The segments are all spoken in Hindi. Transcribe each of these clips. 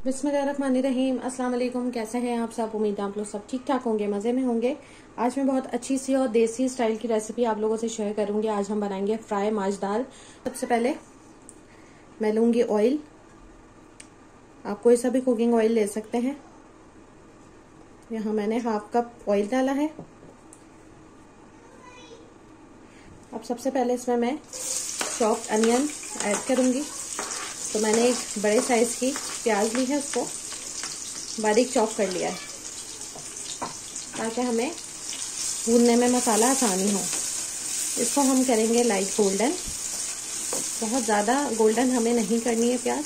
बिस्मिल्लाहिर्रहमानिर्रहीम। अस्सलाम वालेकुम। कैसे हैं आप सब? उम्मीद है आप लोग सब ठीक ठाक होंगे, मज़े में होंगे। आज मैं बहुत अच्छी सी और देसी स्टाइल की रेसिपी आप लोगों से शेयर करूंगी। आज हम बनाएंगे फ्राई माश दाल। सबसे पहले मैं लूंगी ऑयल। आप कोई सा भी कुकिंग ऑयल ले सकते हैं। यहाँ मैंने हाफ कप ऑयल डाला है। अब सबसे पहले इसमें मैं चॉप्ड अनियन ऐड करूंगी। तो मैंने एक बड़े साइज की प्याज ली है, उसको बारीक चॉप कर लिया है ताकि हमें भूनने में मसाला आसानी हो। इसको हम करेंगे लाइट गोल्डन, बहुत ज़्यादा गोल्डन हमें नहीं करनी है प्याज।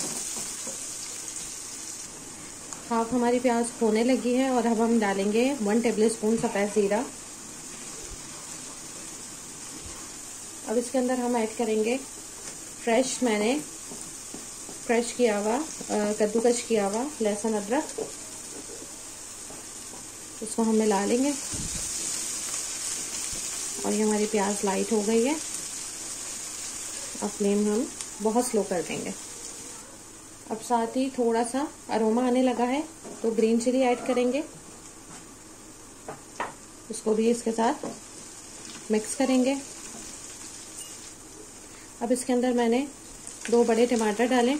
हाफ हमारी प्याज होने लगी है और अब हम डालेंगे 1 टेबलस्पून सफ़ेद ज़ीरा। अब इसके अंदर हम ऐड करेंगे मैंने फ्रेश किया हुआ कद्दूकस किया हुआ लहसुन अदरक। इसको हम मिला लेंगे और ये हमारी प्याज लाइट हो गई है। अब फ्लेम हम बहुत स्लो कर देंगे। अब साथ ही थोड़ा सा अरोमा आने लगा है तो ग्रीन चिली ऐड करेंगे। इसको भी इसके साथ मिक्स करेंगे। अब इसके अंदर मैंने 2 बड़े टमाटर डालें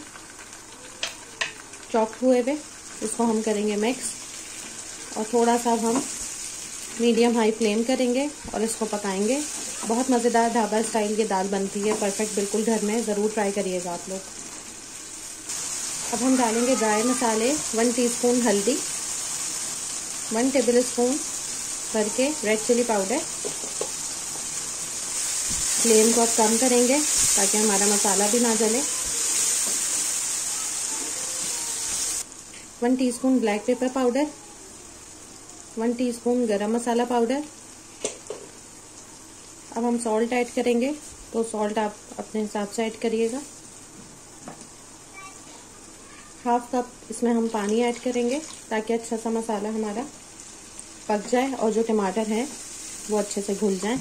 चॉप हुए हुए। इसको हम करेंगे मिक्स और थोड़ा सा हम मीडियम हाई फ्लेम करेंगे और इसको पकाएंगे। बहुत मज़ेदार ढाबा स्टाइल की दाल बनती है, परफेक्ट बिल्कुल घर में। ज़रूर ट्राई करिएगा आप लोग। अब हम डालेंगे ड्राई मसाले। 1 टीस्पून हल्दी, 1 टेबलस्पून भर के रेड चिली पाउडर। फ्लेम को अब कम करेंगे ताकि हमारा मसाला भी ना जले। 1 teaspoon black pepper powder, 1 teaspoon गरम मसाला पाउडर। अब हम सॉल्ट ऐड करेंगे, तो सॉल्ट आप अपने हिसाब से ऐड करिएगा। हाफ कप इसमें हम पानी ऐड करेंगे ताकि अच्छा सा मसाला हमारा पक जाए और जो टमाटर हैं वो अच्छे से घुल जाएं।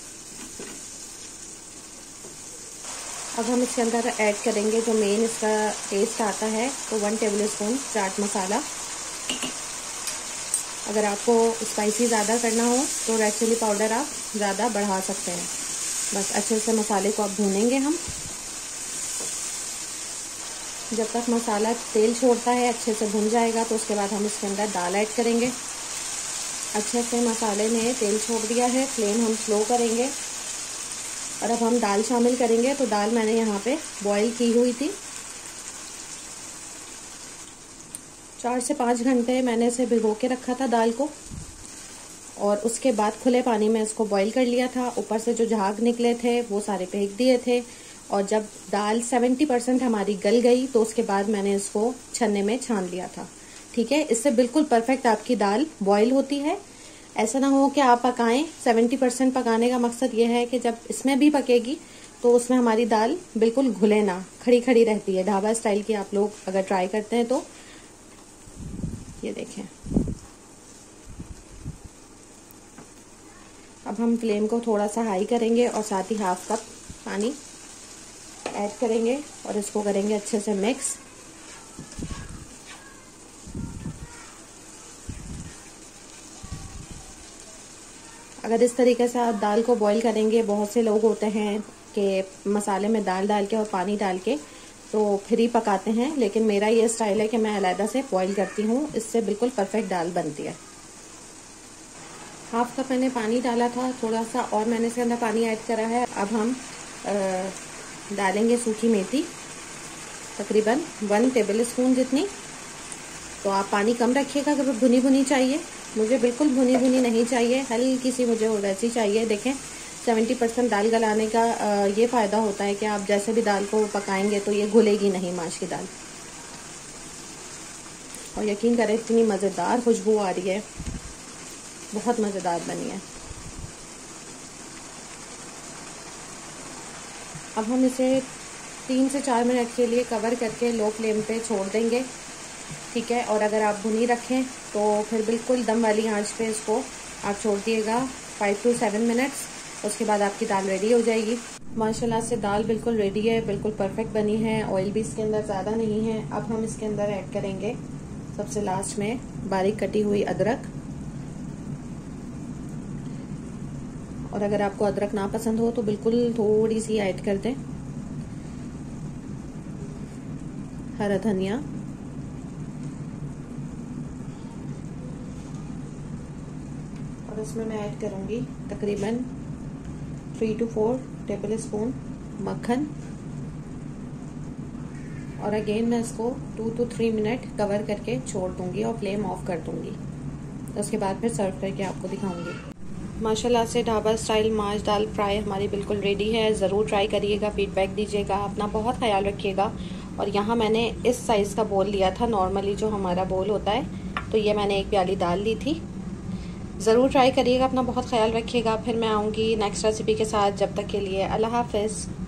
अब हम इसके अंदर ऐड करेंगे जो मेन इसका टेस्ट आता है, तो 1 टेबलस्पून चाट मसाला। अगर आपको स्पाइसी ज़्यादा करना हो तो रेड चिली पाउडर आप ज़्यादा बढ़ा सकते हैं। बस अच्छे से मसाले को अब भूनेंगे हम। जब तक मसाला तेल छोड़ता है, अच्छे से भुन जाएगा, तो उसके बाद हम इसके अंदर दाल ऐड करेंगे। अच्छे से मसाले ने तेल छोड़ दिया है, फ्लेम हम स्लो करेंगे और अब हम दाल शामिल करेंगे। तो दाल मैंने यहाँ पे बॉईल की हुई थी। 4 से 5 घंटे मैंने इसे भिगो के रखा था दाल को, और उसके बाद खुले पानी में इसको बॉईल कर लिया था। ऊपर से जो झाग निकले थे वो सारे फेंक दिए थे। और जब दाल 70% हमारी गल गई तो उसके बाद मैंने इसको छन्ने में छान लिया था। ठीक है, इससे बिल्कुल परफेक्ट आपकी दाल बॉईल होती है। ऐसा ना हो कि आप पकाएं। 70% पकाने का मकसद ये है कि जब इसमें भी पकेगी तो उसमें हमारी दाल बिल्कुल घुले ना, खड़ी खड़ी रहती है। ढाबा स्टाइल की आप लोग अगर ट्राई करते हैं तो ये देखें। अब हम फ्लेम को थोड़ा सा हाई करेंगे और साथ ही हाफ कप पानी ऐड करेंगे और इसको करेंगे अच्छे से मिक्स। अगर इस तरीके से आप दाल को बॉईल करेंगे, बहुत से लोग होते हैं कि मसाले में दाल डाल के और पानी डाल के तो फिर ही पकाते हैं, लेकिन मेरा ये स्टाइल है कि मैं अलग से बॉईल करती हूँ। इससे बिल्कुल परफेक्ट दाल बनती है। हाफ कप मैंने पानी डाला था, थोड़ा सा और मैंने इसके अंदर पानी ऐड करा है। अब हम डालेंगे सूखी मेथी, तकरीबन 1 टेबलस्पून जितनी। तो आप पानी कम रखिएगा, अगर भुनी भुनी चाहिए। मुझे बिल्कुल भुनी भुनी नहीं चाहिए, हल्की सी मुझे वैसी चाहिए। देखें, 70% दाल गलाने का ये फ़ायदा होता है कि आप जैसे भी दाल को पकाएंगे तो ये घुलेगी नहीं माश की दाल। और यकीन करें इतनी मज़ेदार खुशबू आ रही है, बहुत मज़ेदार बनी है। अब हम इसे 3 से 4 मिनट के लिए कवर करके लो फ्लेम पे छोड़ देंगे। ठीक है, और अगर आप भुनी रखें तो फिर बिल्कुल दम वाली आंच पे इसको आप छोड़ दिएगा 5 to 7 मिनट्स। उसके बाद आपकी दाल रेडी हो जाएगी। माशाल्लाह से दाल बिल्कुल रेडी है, बिल्कुल परफेक्ट बनी है, ऑयल भी इसके अंदर ज़्यादा नहीं है। अब हम इसके अंदर ऐड करेंगे सबसे लास्ट में बारीक कटी हुई अदरक, और अगर आपको अदरक ना पसंद हो तो बिल्कुल थोड़ी सी ऐड कर दें। हरा धनिया, और इसमें मैं ऐड करूंगी तकरीबन 3 to 4 टेबल स्पून मक्खन, और अगेन मैं इसको 2 to 3 मिनट कवर करके छोड़ दूंगी और फ्लेम ऑफ कर दूंगी। तो उसके बाद फिर सर्व करके आपको दिखाऊंगी। माशाल्लाह से ढाबा स्टाइल माश दाल फ्राई हमारी बिल्कुल रेडी है। ज़रूर ट्राई करिएगा, फीडबैक दीजिएगा, अपना बहुत ख्याल रखिएगा। और यहाँ मैंने इस साइज़ का बोल लिया था, नॉर्मली जो हमारा बोल होता है, तो ये मैंने 1 प्याली दाल ली थी। ज़रूर ट्राई करिएगा, अपना बहुत ख्याल रखिएगा। फिर मैं आऊँगी नेक्स्ट रेसिपी के साथ। जब तक के लिए अल्लाह हाफ़िज़।